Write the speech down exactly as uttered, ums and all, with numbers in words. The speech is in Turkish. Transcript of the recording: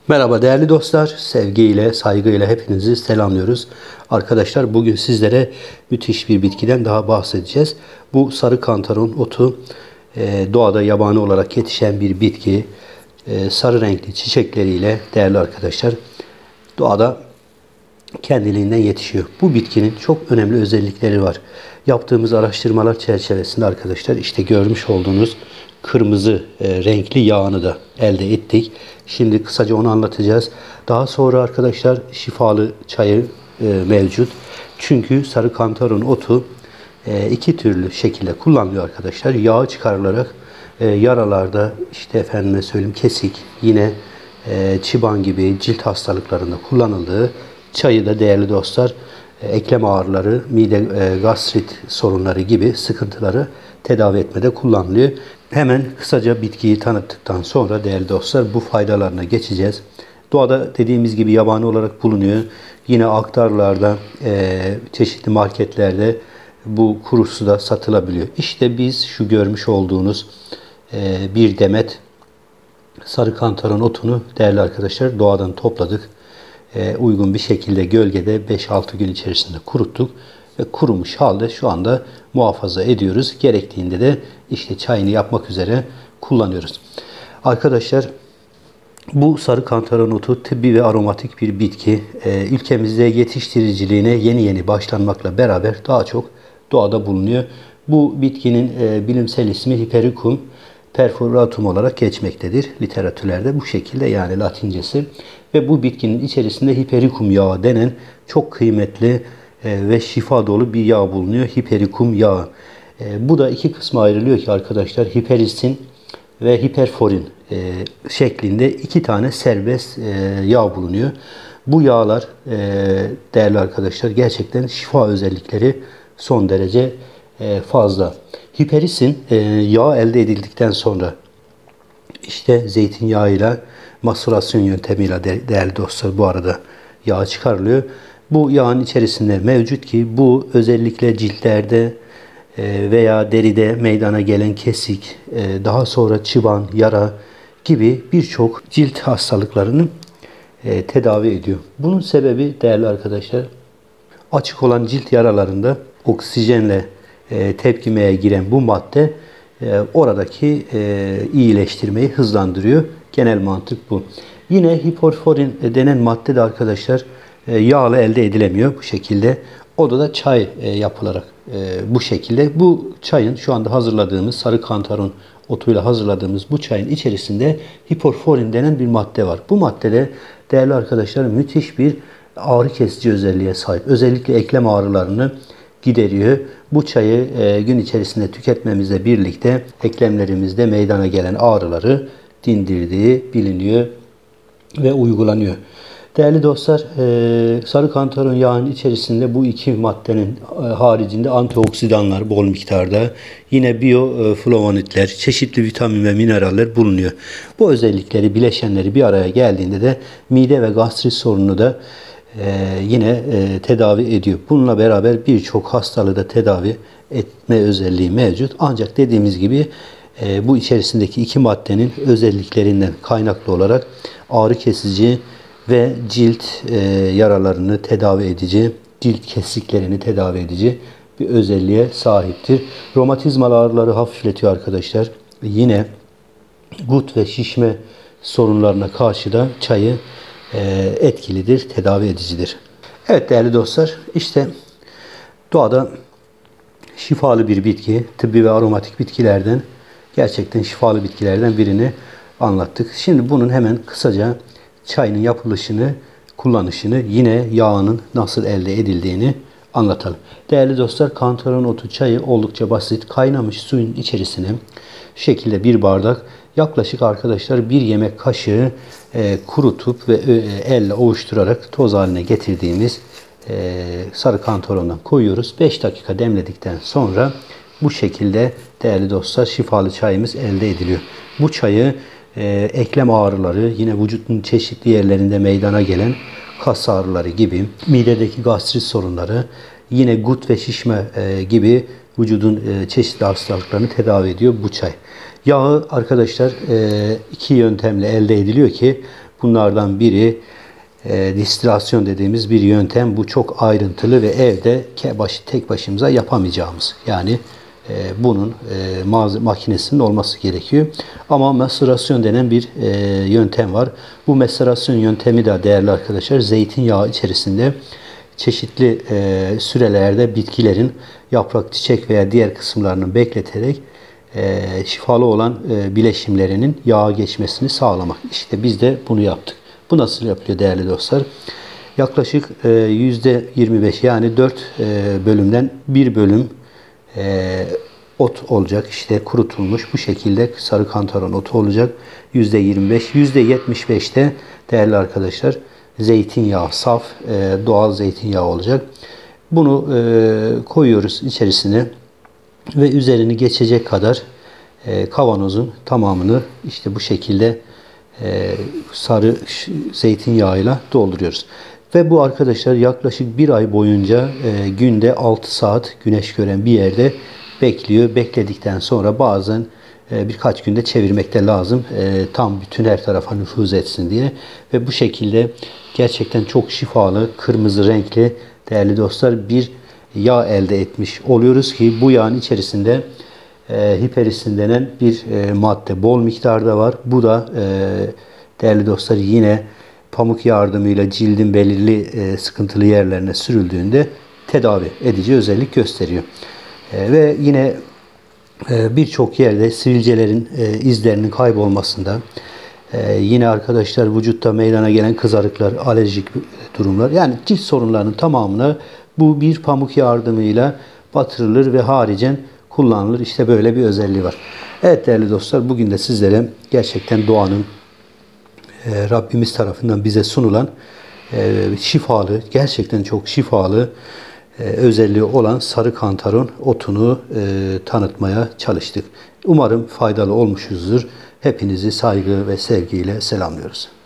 Merhaba değerli dostlar, sevgiyle, saygıyla hepinizi selamlıyoruz. Arkadaşlar bugün sizlere müthiş bir bitkiden daha bahsedeceğiz. Bu sarı kantaron otu e, doğada yabani olarak yetişen bir bitki. E, sarı renkli çiçekleriyle değerli arkadaşlar doğada kendiliğinden yetişiyor. Bu bitkinin çok önemli özellikleri var. Yaptığımız araştırmalar çerçevesinde arkadaşlar işte görmüş olduğunuz kırmızı e, renkli yağını da elde ettik. Şimdi kısaca onu anlatacağız. Daha sonra arkadaşlar şifalı çayı e, mevcut. Çünkü sarı kantaron otu e, iki türlü şekilde kullanılıyor arkadaşlar. Yağı çıkarılarak e, yaralarda işte efendime söyleyeyim kesik, yine e, çıban gibi cilt hastalıklarında kullanıldığı, çayı da değerli dostlar e, eklem ağrıları, mide e, gastrit sorunları gibi sıkıntıları tedavi etmede kullanılıyor. Hemen kısaca bitkiyi tanıttıktan sonra değerli dostlar bu faydalarına geçeceğiz. Doğada dediğimiz gibi yabani olarak bulunuyor. Yine aktarlarda, e, çeşitli marketlerde bu kurusu da satılabiliyor. İşte biz şu görmüş olduğunuz e, bir demet sarı kantaron otunu değerli arkadaşlar doğadan topladık. E, uygun bir şekilde gölgede beş altı gün içerisinde kuruttuk. Ve kurumuş halde şu anda muhafaza ediyoruz. Gerektiğinde de işte çayını yapmak üzere kullanıyoruz. Arkadaşlar bu sarı kantaron otu tıbbi ve aromatik bir bitki. Ee, ülkemizde yetiştiriciliğine yeni yeni başlanmakla beraber daha çok doğada bulunuyor. Bu bitkinin e, bilimsel ismi Hipericum perforatum olarak geçmektedir. Literatürlerde bu şekilde, yani Latincesi. Ve bu bitkinin içerisinde Hipericum yağı denen çok kıymetli ve şifa dolu bir yağ bulunuyor. Hipericum yağı. Bu da iki kısma ayrılıyor ki arkadaşlar. Hiperisin ve hiperforin şeklinde iki tane serbest yağ bulunuyor. Bu yağlar değerli arkadaşlar gerçekten şifa özellikleri son derece fazla. Hiperisin yağ elde edildikten sonra işte zeytinyağıyla masurasyon yöntemiyle değerli dostlar bu arada yağ çıkarılıyor. Bu yağın içerisinde mevcut ki bu özellikle ciltlerde veya deride meydana gelen kesik, daha sonra çıban, yara gibi birçok cilt hastalıklarını tedavi ediyor. Bunun sebebi değerli arkadaşlar açık olan cilt yaralarında oksijenle tepkimeye giren bu madde oradaki iyileştirmeyi hızlandırıyor. Genel mantık bu. Yine hiperforin denen madde de arkadaşlar yağla elde edilemiyor bu şekilde. O da, da çay yapılarak bu şekilde. Bu çayın şu anda hazırladığımız sarı kantaron otuyla hazırladığımız bu çayın içerisinde hiperforin denen bir madde var. Bu maddede değerli arkadaşlar müthiş bir ağrı kesici özelliğe sahip. Özellikle eklem ağrılarını gideriyor. Bu çayı gün içerisinde tüketmemizle birlikte eklemlerimizde meydana gelen ağrıları dindirdiği biliniyor ve uygulanıyor. Değerli dostlar, sarı kantaron yağının içerisinde bu iki maddenin haricinde antioksidanlar bol miktarda, yine biyoflavonitler, çeşitli vitamin ve mineraller bulunuyor. Bu özellikleri, bileşenleri bir araya geldiğinde de mide ve gastrit sorununu da yine tedavi ediyor. Bununla beraber birçok hastalığı da tedavi etme özelliği mevcut. Ancak dediğimiz gibi bu içerisindeki iki maddenin özelliklerinden kaynaklı olarak ağrı kesici ve cilt e, yaralarını tedavi edici, cilt kesiklerini tedavi edici bir özelliğe sahiptir. Romatizmal ağrıları hafifletiyor arkadaşlar. Yine gut ve şişme sorunlarına karşı da çayı e, etkilidir, tedavi edicidir. Evet değerli dostlar, işte doğada şifalı bir bitki, tıbbi ve aromatik bitkilerden, gerçekten şifalı bitkilerden birini anlattık. Şimdi bunun hemen kısaca çayının yapılışını, kullanışını, yine yağının nasıl elde edildiğini anlatalım. Değerli dostlar, kantaron otu çayı oldukça basit. Kaynamış suyun içerisine şu şekilde bir bardak, yaklaşık arkadaşlar bir yemek kaşığı e, kurutup ve e, elle ovuşturarak toz haline getirdiğimiz e, sarı kantarondan koyuyoruz. beş dakika demledikten sonra bu şekilde değerli dostlar şifalı çayımız elde ediliyor. Bu çayı Ee, eklem ağrıları, yine vücudun çeşitli yerlerinde meydana gelen kas ağrıları gibi, midedeki gastrit sorunları, yine gut ve şişme e, gibi vücudun e, çeşitli hastalıklarını tedavi ediyor bu çay. Yağı arkadaşlar e, iki yöntemle elde ediliyor ki Bunlardan biri e, distilasyon dediğimiz bir yöntem. Bu çok ayrıntılı ve evde başı, tek başımıza yapamayacağımız. Yani e, bunun e, makinesinin olması gerekiyor. Ama maserasyon denen bir e, yöntem var. Bu maserasyon yöntemi de değerli arkadaşlar zeytinyağı içerisinde çeşitli e, sürelerde bitkilerin yaprak, çiçek veya diğer kısımlarını bekleterek e, şifalı olan e, bileşimlerinin yağa geçmesini sağlamak. İşte biz de bunu yaptık. Bu nasıl yapılıyor değerli dostlar? Yaklaşık e, yüzde yirmi beş yani dört e, bölümden bir bölüm e, ot olacak. İşte kurutulmuş bu şekilde sarı kantaron otu olacak. yüzde yirmi beş, yüzde yetmiş beşte değerli arkadaşlar zeytinyağı, saf e, doğal zeytinyağı olacak. Bunu e, koyuyoruz içerisine ve üzerini geçecek kadar e, kavanozun tamamını işte bu şekilde e, sarı zeytinyağıyla dolduruyoruz. Ve bu arkadaşlar yaklaşık bir ay boyunca e, günde altı saat güneş gören bir yerde bekliyor. Bekledikten sonra bazen e, birkaç günde çevirmekte lazım. E, tam bütün her tarafa nüfuz etsin diye. Ve bu şekilde gerçekten çok şifalı, kırmızı renkli değerli dostlar bir yağ elde etmiş oluyoruz ki bu yağın içerisinde e, hiperisin denen bir e, madde bol miktarda var. Bu da e, değerli dostlar yine pamuk yardımıyla cildin belirli e, sıkıntılı yerlerine sürüldüğünde tedavi edici özellik gösteriyor. E, ve yine e, birçok yerde sivilcelerin e, izlerinin kaybolmasında, e, yine arkadaşlar vücutta meydana gelen kızarıklar, alerjik durumlar yani cilt sorunlarının tamamına bu bir pamuk yardımıyla batırılır ve haricen kullanılır. İşte böyle bir özelliği var. Evet değerli dostlar bugün de sizlere gerçekten doğanın e, Rabbimiz tarafından bize sunulan e, şifalı, gerçekten çok şifalı e, özelliği olan sarı kantaron otunu e, tanıtmaya çalıştık. Umarım faydalı olmuşuzdur. Hepinizi saygı ve sevgiyle selamlıyoruz.